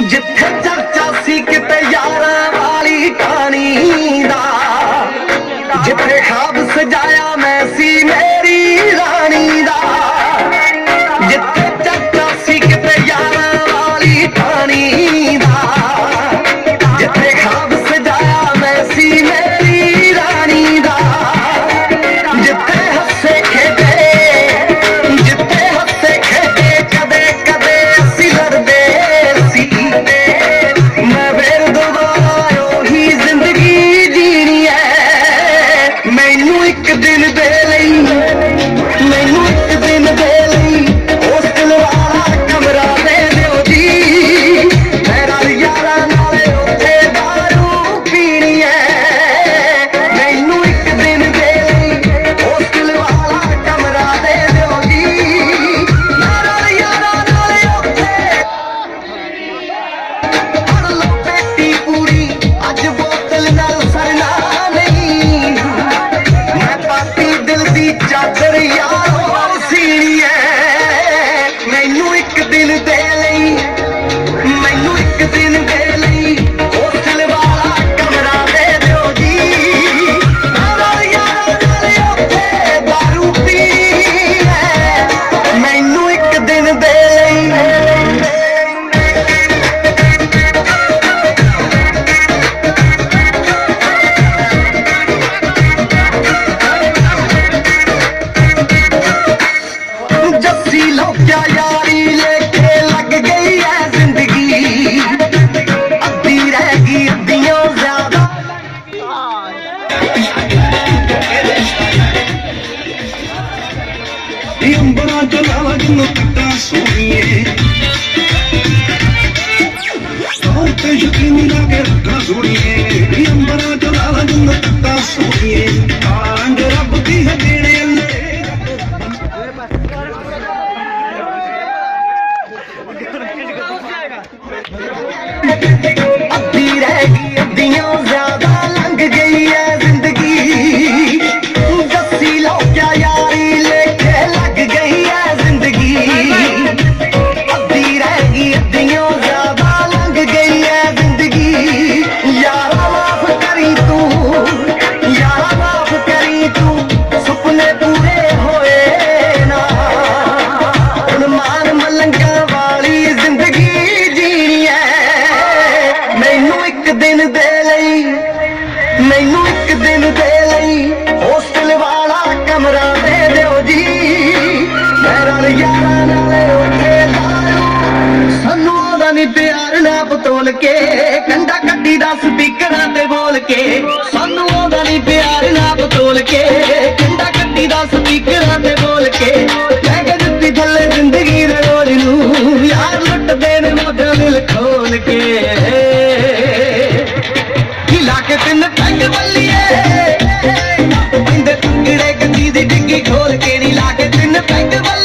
जिथे चर्चा सी किते यारां वाली कहानी दा, जिथे ख्वाब सजाया मैं सी मेरी रानी दा। जिथे चर्चा सी किते यारां वाली कहानी दा, जिथे ख्वाब सजाया मैं सी मेरी रानी दा। जिथे हसे खेदे कदे कदे असी लड़दे सी, मैं फिर दोबारा ओही जिंदगी जीनी है। मैनू एक दिन दे लई, मैनू एक दिन दे लई होस्टल वाला कमरा दे दिओ जी। मेरा यारा नाले उत्थे दारू पीनी है। मैनू एक दिन दे लई होस्टल वाला कमरा दे दिओ जी। मेरा यारा नाले उत्थे पढ़ लो बेटी पूरी अज बोतल नाल सरना नहीं। मैं पाती दिल दी चादर यार सीनी है। मैनू एक दिन दे लई, मैनू एक दिन दे लई होस्टल वाला कमरा दे दिओ जी। मेरा यारा नाले उत्थे दारू पीनी है। मैनू एक दिन दे लई। जस्सी लौकिया यारी लेके लग गई है जिंदगी, अद्धी रह गई अद्धियों ज्यादा। अंबरा चलावा जिन्नू किता सोनिए, ते यकीनी लागे रखा सोनिए। अंबरा चलावा जिन्नू किता सोनिए, आंड रब दी है देने अद्धी रह गई अद्धियों ज्यादा लंघ गई है जिंदगी। जस्सी लौकिया यारी लेके लग गई है जिंदगी, अद्धी रह गई अद्धियों ज्यादा लंघ गई है जिंदगी। यारा माफ करी तू, यारा माफ करी तू, सुपने पूरे होए ना। हुण मान मलंगा वाली जिंदगी जीनी है। मैनू एक दिन दे लई, मैनू एक दिन दे लई होस्टल वाला कमरा दे दिओ जी। मेरा यारा नाले उत्थे दारू, सानू ओदा नी प्यार ना बतोल के, कंडा कड्डी दा स्पीकरां ते बोल के। सानू ओदा नी प्यार ना बतोल के, कंडा कड्डी दा स्पीकरां ते बोल के। मैं के दित्ती थल्ले जिंदगी दे रोल नू, यार लुटदे ने मोढा दिल खोल के। हिला के तिन पैग बल्लिए पैंदे टुकड़े गद्दी दी डिग्गी खोल के नी ला के तिन पैग